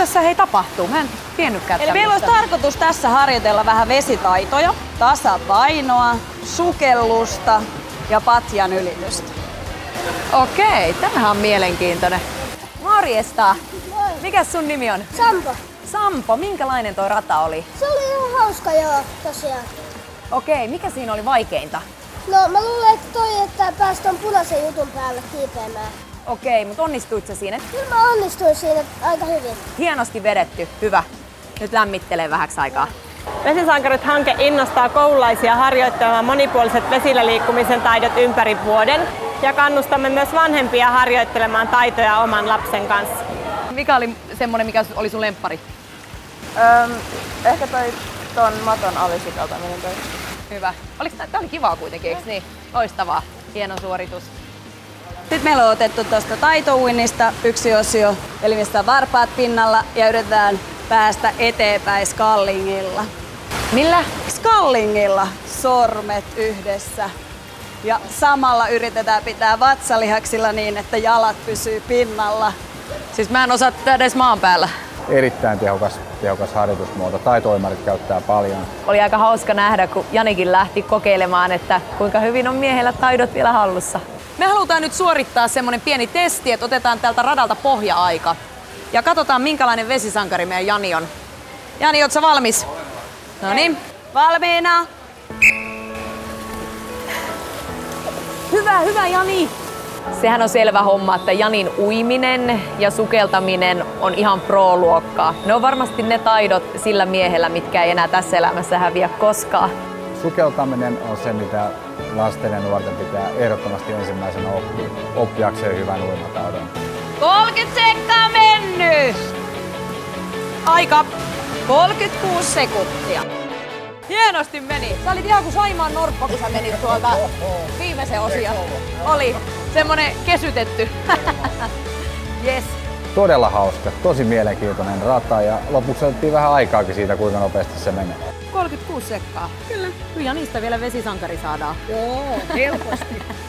tässä hei tapahtuu? Mä en tiennytkään. Eli meillä olisi tarkoitus tässä harjoitella vähän vesitaitoja, tasapainoa, sukellusta ja patjan ylitystä. Okei, tämähän on mielenkiintoinen. Morjesta! Mikäs sun nimi on? Sampo. Sampo, minkälainen toi rata oli? Se oli ihan hauska joo, tosiaan. Okei, mikä siinä oli vaikeinta? No mä luulen, että pääsi ton punaisen jutun päälle kiipeämään. Okei, mutta onnistuit sä siinä? Kyllä mä onnistuin siinä aika hyvin. Hienosti vedetty, hyvä. Nyt lämmittelee vähäksi aikaa. Vesisankarit-hanke innostaa koululaisia harjoittamaan monipuoliset vesillä liikkumisen taidot ympäri vuoden ja kannustamme myös vanhempia harjoittelemaan taitoja oman lapsen kanssa. Mikä oli semmonen, mikä oli sun lemppari? Ehkä ton maton alisikaltaminen toi. Hyvä. Tää oli kivaa kuitenkin, eiks niin? Loistavaa. Hieno suoritus. Sitten meillä on otettu tuosta taitouinnista yksi osio, eli mistä varpaat pinnalla ja yritetään päästä eteenpäin skallingilla. Millä? Skallingilla, sormet yhdessä. Ja samalla yritetään pitää vatsalihaksilla niin, että jalat pysyy pinnalla. Siis mä en osaa tätä edes maan päällä. Erittäin tehokas harjoitusmuoto. Taitoimarit käyttää paljon. Oli aika hauska nähdä, kun Janikin lähti kokeilemaan, että kuinka hyvin on miehellä taidot vielä hallussa. Me halutaan nyt suorittaa semmonen pieni testi, että otetaan tältä radalta pohja-aika. Ja katsotaan, minkälainen vesisankari meidän Jani on. Jani, ootko sä valmis? Noniin. Valmiina! Hyvä Jani! Sehän on selvä homma, että Janin uiminen ja sukeltaminen on ihan pro-luokkaa. Ne on varmasti ne taidot sillä miehellä, mitkä ei enää tässä elämässä häviä koskaan. Sukeltaminen on se, mitä lasten ja nuorten pitää ehdottomasti ensimmäisenä oppiakseen hyvän uimataidon. 30 sekkaa mennyt! Aika 36 sekuntia. Hienosti meni. Sä olit ihan kuin Saimaan norppa, kun sä menit tuolta viimeisen osia. Oli semmonen kesytetty. Yes. Todella hauska, tosi mielenkiintoinen rata ja lopuksi otettiin vähän aikaakin siitä, kuinka nopeasti se menee. 36 sekkaa. Kyllä. Kyllä niistä vielä vesisankari saadaan. Joo, helposti.